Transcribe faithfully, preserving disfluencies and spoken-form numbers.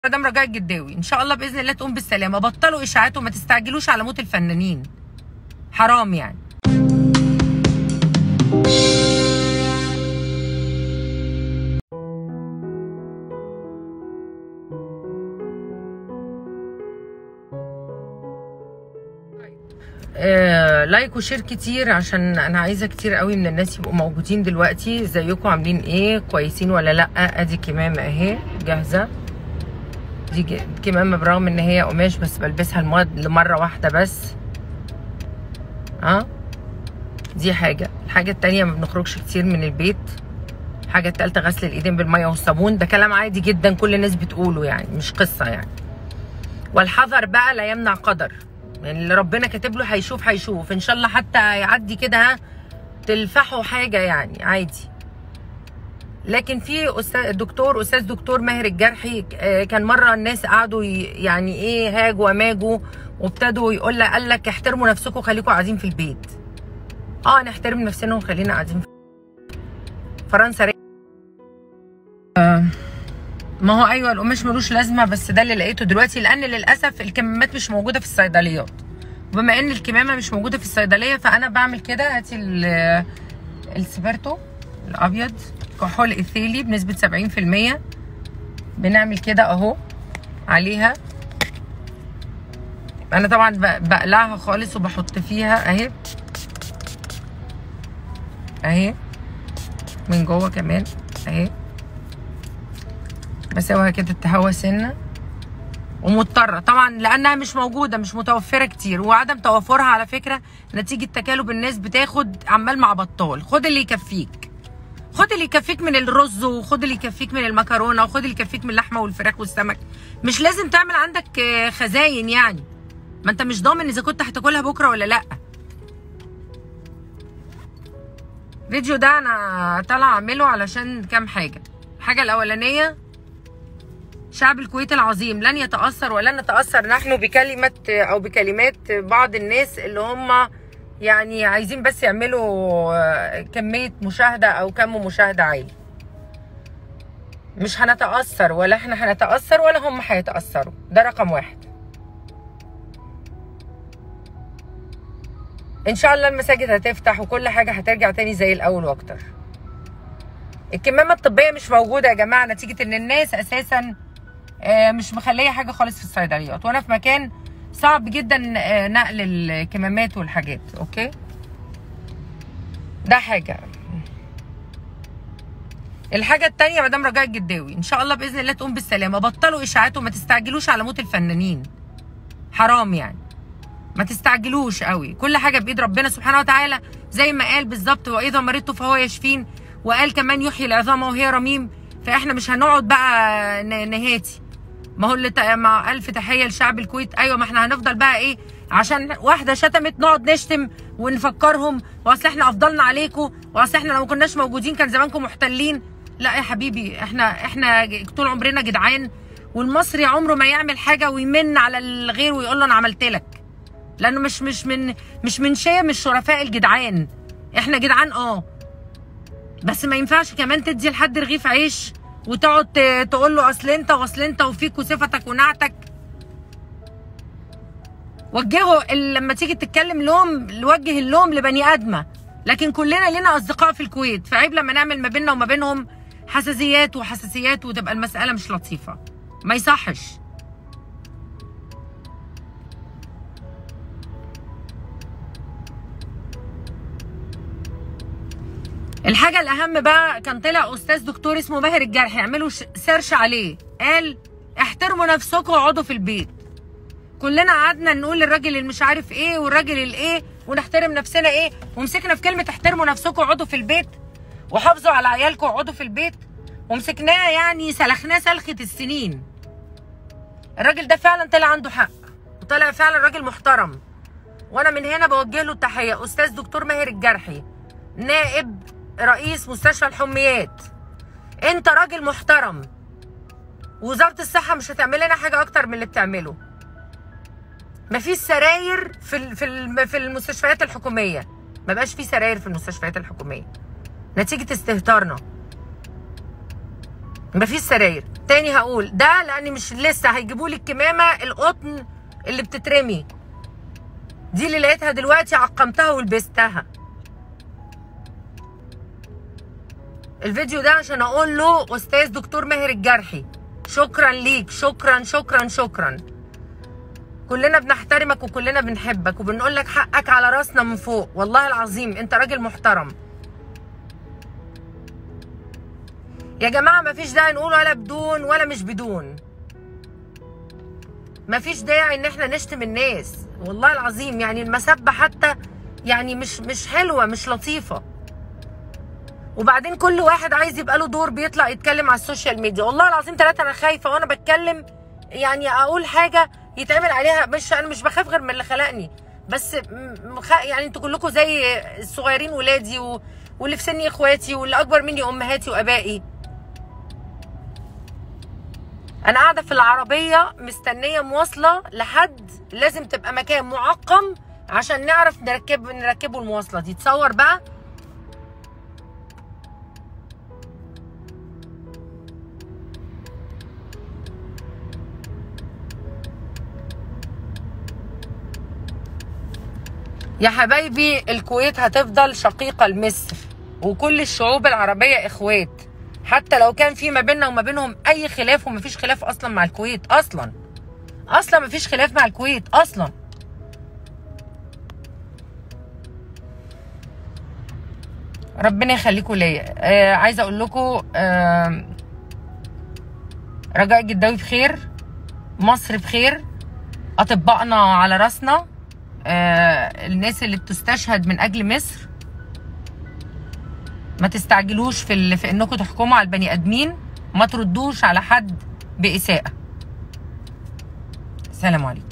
مدام رجاء الجداوي ان شاء الله باذن الله تقوم بالسلامه. بطلوا اشاعات وما تستعجلوش على موت الفنانين، حرام يعني. آه، لايك وشير كتير عشان انا عايزه كتير قوي من الناس يبقوا موجودين دلوقتي. ازيكم عاملين ايه؟ كويسين ولا لا؟ ادي كمامه اهي جاهزه. دي كمامه برغم ان هي قماش بس بلبسها لمره واحده بس. ها أه؟ دي حاجه. الحاجه التانيه ما بنخرجش كتير من البيت. الحاجه التالته غسل الايدين بالميه والصابون. ده كلام عادي جدا كل الناس بتقوله يعني، مش قصه يعني. والحذر بقى لا يمنع قدر، يعني اللي ربنا كاتب له هيشوف هيشوف ان شاء الله. حتى يعدي كده ها تلفحوا حاجه يعني عادي. لكن في استاذ دكتور استاذ دكتور ماهر الجرحي كان مره الناس قعدوا يعني ايه هاجوا وماجوا وابتدوا يقول لك قال لك احترموا نفسكم وخليكم قاعدين في البيت. اه نحترم نفسنا وخلينا قاعدين في فرنسا. آه ما هو ايوه القماش ملوش لازمه، بس ده اللي لقيته دلوقتي لان للاسف الكمامات مش موجوده في الصيدليات. وبما ان الكمامه مش موجوده في الصيدليه فانا بعمل كده. هاتي السبرتو الابيض كحول ايثيلي بنسبه سبعين في المية. بنعمل كده اهو عليها. انا طبعا بقلعها خالص وبحط فيها اهي اهي من جوه كمان اهي. بسويها كده تهوى سنه. ومضطره طبعا لانها مش موجوده مش متوفره كتير. وعدم توفرها على فكره نتيجه تكالب الناس بتاخد عمال مع بطال. خد اللي يكفيك، خد اللي يكفيك من الرز وخد اللي يكفيك من المكرونه وخد اللي يكفيك من اللحمه والفراخ والسمك. مش لازم تعمل عندك خزاين يعني، ما انت مش ضامن اذا كنت هتاكلها بكره ولا لا. الفيديو ده انا طالعه اعمله علشان كام حاجه. الحاجه الاولانيه شعب الكويت العظيم لن يتاثر ولن نتاثر نحن بكلمه او بكلمات بعض الناس اللي هم يعني عايزين بس يعملوا كميه مشاهده او كم مشاهده عالي. مش هنتاثر ولا احنا هنتاثر ولا هم هيتاثروا. ده رقم واحد. ان شاء الله المساجد هتفتح وكل حاجه هترجع تاني زي الاول واكتر. الكمامه الطبيه مش موجوده يا جماعه نتيجه ان الناس اساسا مش مخليه حاجه خالص في الصيدليات، وانا في مكان صعب جدا نقل الكمامات والحاجات. اوكي ده حاجه. الحاجه التانيه مدام رجاء الجداوي ان شاء الله باذن الله تقوم بالسلامه. بطلوا اشاعات وما تستعجلوش على موت الفنانين، حرام يعني. ما تستعجلوش قوي. كل حاجه بايد ربنا سبحانه وتعالى زي ما قال بالظبط. واذا مرضت فهو يشفين. وقال كمان يحيي العظام وهي رميم. فاحنا مش هنقعد بقى نهاتي. ما هو اللي مع الف تحيه لشعب الكويت. ايوه ما احنا هنفضل بقى ايه عشان واحده شتمت نقعد نشتم ونفكرهم واصل احنا افضلنا عليكم واصل احنا لو ما كناش موجودين كان زمانكم محتلين. لا يا حبيبي احنا احنا طول عمرنا جدعان. والمصري عمره ما يعمل حاجه ويمن على الغير ويقول له انا عملت لك، لانه مش مش من مش من شيء مش شرفاء الجدعان. احنا جدعان اه بس ما ينفعش كمان تدي لحد رغيف عيش وتقعد تقول له اصل انت واصل انت وفيك وصفتك ونعتك. وجهه لما تيجي تتكلم لوم وجه اللوم لبني ادمه. لكن كلنا لنا اصدقاء في الكويت فعيب لما نعمل ما بيننا وما بينهم حساسيات وحساسيات وتبقى المساله مش لطيفه. ما يصحش. الحاجة الأهم بقى كان طلع أستاذ دكتور اسمه ماهر الجرحي اعملوا سيرش عليه. قال احترموا نفسكم واقعدوا في البيت. كلنا قعدنا نقول للراجل اللي مش عارف ايه والراجل الايه ونحترم نفسنا ايه ومسكنا في كلمة احترموا نفسكم واقعدوا في البيت وحافظوا على عيالكم واقعدوا في البيت ومسكناه يعني سلخناه سلخة السنين. الراجل ده فعلا طلع عنده حق وطلع فعلا راجل محترم. وانا من هنا بوجه له التحية. أستاذ دكتور ماهر الجرحي نائب رئيس مستشفى الحميات. انت راجل محترم. وزاره الصحه مش هتعمل لنا حاجه اكتر من اللي بتعمله. مفيش سراير في في في المستشفيات الحكوميه. ما بقاش في سراير في المستشفيات الحكوميه نتيجه استهتارنا. مفيش سراير. تاني هقول ده لان مش لسه هيجيبوا لي الكمامه القطن اللي بتترمي دي، اللي لقيتها دلوقتي عقمتها ولبستها. الفيديو ده عشان اقول له استاذ دكتور ماهر الجرحي شكرا ليك، شكرا شكرا شكرا. كلنا بنحترمك وكلنا بنحبك وبنقول لك حقك على راسنا من فوق، والله العظيم انت راجل محترم. يا جماعه مفيش داعي نقول ولا بدون ولا مش بدون، مفيش داعي ان احنا نشتم الناس، والله العظيم يعني المسبه حتى يعني مش مش حلوه مش لطيفه. وبعدين كل واحد عايز يبقى له دور بيطلع يتكلم على السوشيال ميديا، والله العظيم ثلاثه انا خايفه وانا بتكلم يعني اقول حاجه يتعمل عليها، مش انا مش بخاف غير من اللي خلقني، بس يعني انتوا كلكم زي الصغيرين ولادي و... واللي في سني اخواتي واللي اكبر مني امهاتي وابائي. انا قاعده في العربيه مستنيه مواصله لحد لازم تبقى مكان معقم عشان نعرف نركب نركبه المواصله دي. تصور بقى يا حبايبي. الكويت هتفضل شقيقه لمصر وكل الشعوب العربيه اخوات، حتى لو كان في ما بيننا وما بينهم اي خلاف، ومفيش خلاف اصلا مع الكويت، اصلا اصلا مفيش خلاف مع الكويت اصلا. ربنا يخليكم ليا. آه عايزه اقول لكم آه رجاء الجداوي بخير، مصر بخير، اطبائنا على راسنا، آه الناس اللي بتستشهد من اجل مصر ما تستعجلوش في في انكم تحكموا على البني ادمين، ما تردوش على حد باساءه. سلام عليكم.